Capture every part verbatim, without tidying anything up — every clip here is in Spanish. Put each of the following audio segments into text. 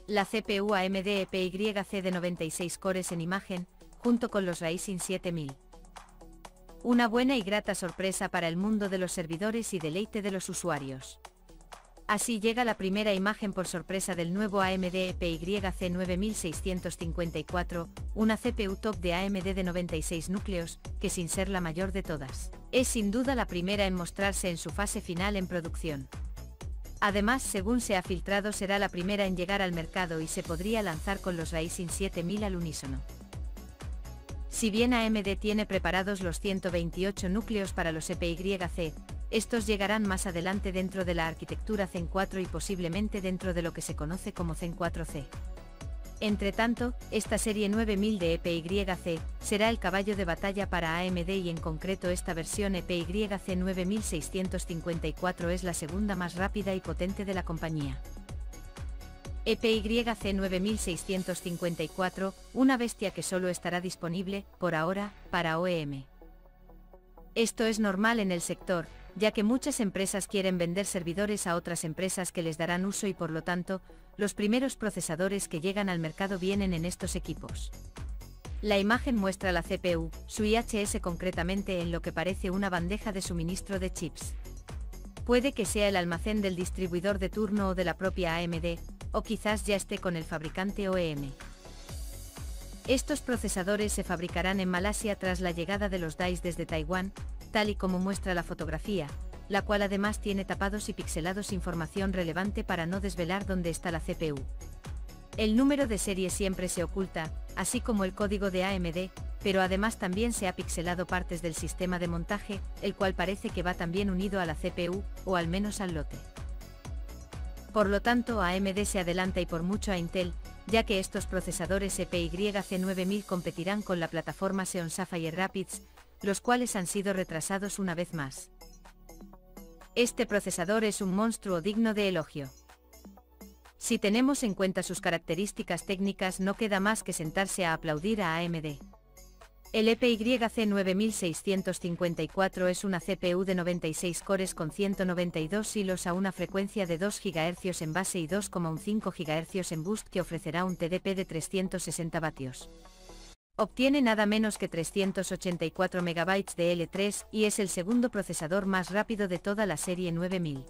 La C P U A M D E P Y C de noventa y seis cores en imagen, junto con los Ryzen siete mil. Una buena y grata sorpresa para el mundo de los servidores y deleite de los usuarios. Así llega la primera imagen por sorpresa del nuevo A M D E P Y C nueve mil seiscientos cincuenta y cuatro, una C P U top de A M D de noventa y seis núcleos, que sin ser la mayor de todas, es sin duda la primera en mostrarse en su fase final en producción. Además, según se ha filtrado, será la primera en llegar al mercado y se podría lanzar con los Ryzen siete mil al unísono. Si bien A M D tiene preparados los ciento veintiocho núcleos para los E P Y C, estos llegarán más adelante dentro de la arquitectura Zen cuatro y posiblemente dentro de lo que se conoce como Zen cuatro C. Entre tanto, esta serie nueve mil de E P Y C será el caballo de batalla para A M D y en concreto esta versión E P Y C nueve mil seiscientos cincuenta y cuatro es la segunda más rápida y potente de la compañía. E P Y C nueve mil seiscientos cincuenta y cuatro, una bestia que solo estará disponible, por ahora, para O E M. Esto es normal en el sector, ya que muchas empresas quieren vender servidores a otras empresas que les darán uso y por lo tanto, los primeros procesadores que llegan al mercado vienen en estos equipos. La imagen muestra la C P U, su I H S concretamente en lo que parece una bandeja de suministro de chips. Puede que sea el almacén del distribuidor de turno o de la propia A M D, o quizás ya esté con el fabricante O E M. Estos procesadores se fabricarán en Malasia tras la llegada de los D I C E desde Taiwán, tal y como muestra la fotografía, la cual además tiene tapados y pixelados información relevante para no desvelar dónde está la C P U. El número de serie siempre se oculta, así como el código de A M D, pero además también se ha pixelado partes del sistema de montaje, el cual parece que va también unido a la C P U, o al menos al lote. Por lo tanto, A M D se adelanta y por mucho a Intel, ya que estos procesadores E P Y C nueve mil competirán con la plataforma Xeon Sapphire Rapids, los cuales han sido retrasados una vez más. Este procesador es un monstruo digno de elogio. Si tenemos en cuenta sus características técnicas, no queda más que sentarse a aplaudir a A M D. El E P Y C nueve mil seiscientos cincuenta y cuatro es una C P U de noventa y seis cores con ciento noventa y dos hilos a una frecuencia de dos gigahercios en base y dos coma quince gigahercios en boost que ofrecerá un T D P de trescientos sesenta vatios. Obtiene nada menos que trescientos ochenta y cuatro megabytes de L tres y es el segundo procesador más rápido de toda la serie nueve mil.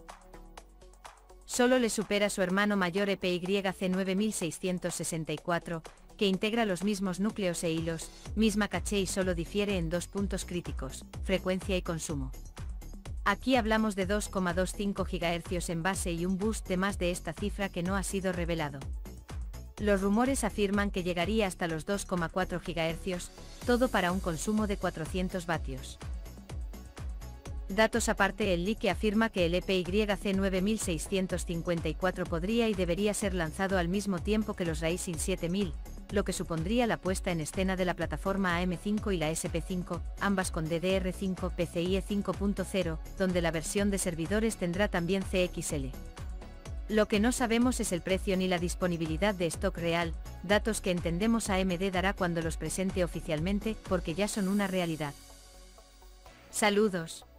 Solo le supera su hermano mayor E P Y C nueve mil seiscientos sesenta y cuatro, que integra los mismos núcleos e hilos, misma caché y solo difiere en dos puntos críticos, frecuencia y consumo. Aquí hablamos de dos coma veinticinco gigahercios en base y un boost de más de esta cifra que no ha sido revelado. Los rumores afirman que llegaría hasta los dos coma cuatro gigahercios, todo para un consumo de cuatrocientos vatios. Datos aparte, el leak afirma que el E P Y C nueve mil seiscientos cincuenta y cuatro podría y debería ser lanzado al mismo tiempo que los Ryzen siete mil, lo que supondría la puesta en escena de la plataforma A M cinco y la S P cinco, ambas con D D R cinco PCIe cinco punto cero, donde la versión de servidores tendrá también C X L. Lo que no sabemos es el precio ni la disponibilidad de stock real, datos que entendemos A M D dará cuando los presente oficialmente, porque ya son una realidad. Saludos.